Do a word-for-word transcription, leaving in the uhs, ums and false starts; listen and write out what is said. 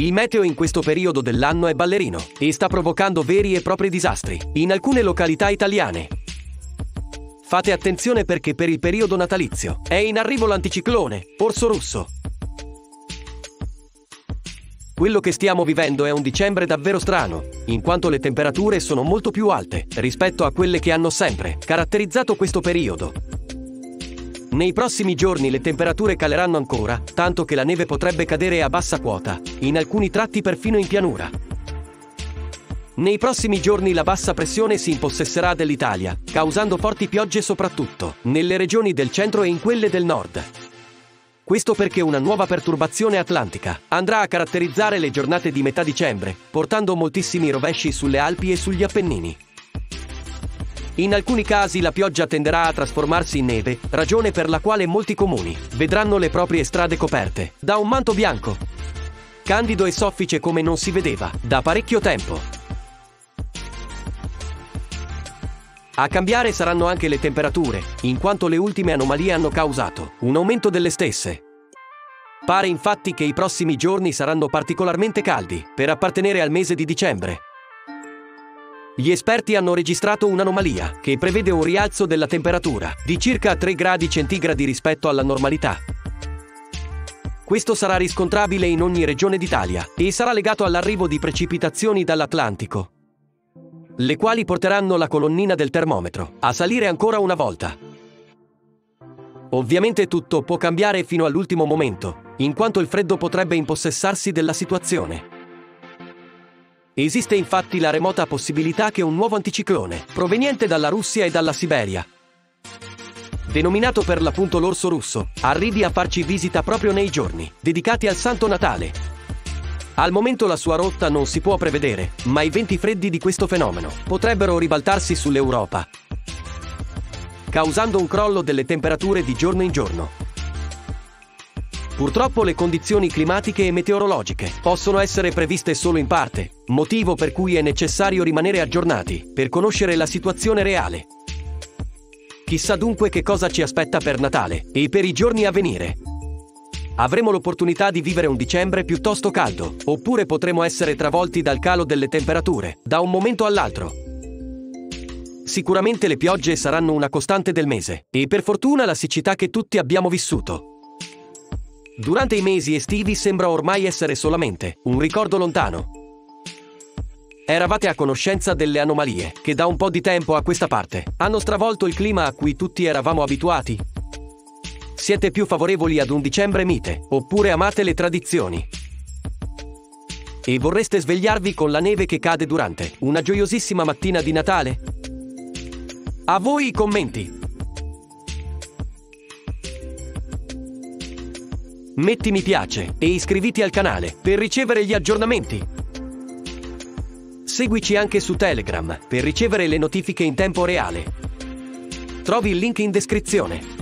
Il meteo in questo periodo dell'anno è ballerino e sta provocando veri e propri disastri in alcune località italiane. Fate attenzione perché per il periodo natalizio è in arrivo l'anticiclone Orso Russo. Quello che stiamo vivendo è un dicembre davvero strano, in quanto le temperature sono molto più alte rispetto a quelle che hanno sempre caratterizzato questo periodo. Nei prossimi giorni le temperature caleranno ancora, tanto che la neve potrebbe cadere a bassa quota, in alcuni tratti perfino in pianura. Nei prossimi giorni la bassa pressione si impossesserà dell'Italia, causando forti piogge soprattutto nelle regioni del centro e in quelle del nord. Questo perché una nuova perturbazione atlantica andrà a caratterizzare le giornate di metà dicembre, portando moltissimi rovesci sulle Alpi e sugli Appennini. In alcuni casi la pioggia tenderà a trasformarsi in neve, ragione per la quale molti comuni vedranno le proprie strade coperte da un manto bianco, candido e soffice come non si vedeva da parecchio tempo. A cambiare saranno anche le temperature, in quanto le ultime anomalie hanno causato un aumento delle stesse. Pare infatti che i prossimi giorni saranno particolarmente caldi per appartenere al mese di dicembre. Gli esperti hanno registrato un'anomalia che prevede un rialzo della temperatura di circa tre gradi centigradi rispetto alla normalità. Questo sarà riscontrabile in ogni regione d'Italia e sarà legato all'arrivo di precipitazioni dall'Atlantico, le quali porteranno la colonnina del termometro a salire ancora una volta. Ovviamente tutto può cambiare fino all'ultimo momento, in quanto il freddo potrebbe impossessarsi della situazione. Esiste infatti la remota possibilità che un nuovo anticiclone, proveniente dalla Russia e dalla Siberia, denominato per l'appunto l'Orso Russo, arrivi a farci visita proprio nei giorni dedicati al Santo Natale. Al momento la sua rotta non si può prevedere, ma i venti freddi di questo fenomeno potrebbero ribaltarsi sull'Europa, causando un crollo delle temperature di giorno in giorno. Purtroppo le condizioni climatiche e meteorologiche possono essere previste solo in parte, motivo per cui è necessario rimanere aggiornati per conoscere la situazione reale. Chissà dunque che cosa ci aspetta per Natale e per i giorni a venire. Avremo l'opportunità di vivere un dicembre piuttosto caldo, oppure potremo essere travolti dal calo delle temperature da un momento all'altro. Sicuramente le piogge saranno una costante del mese, e per fortuna la siccità che tutti abbiamo vissuto durante i mesi estivi sembra ormai essere solamente un ricordo lontano. Eravate a conoscenza delle anomalie che da un po' di tempo a questa parte hanno stravolto il clima a cui tutti eravamo abituati? Siete più favorevoli ad un dicembre mite, oppure amate le tradizioni? E vorreste svegliarvi con la neve che cade durante una gioiosissima mattina di Natale? A voi i commenti! Metti mi piace e iscriviti al canale per ricevere gli aggiornamenti. Seguici anche su Telegram per ricevere le notifiche in tempo reale. Trovi il link in descrizione.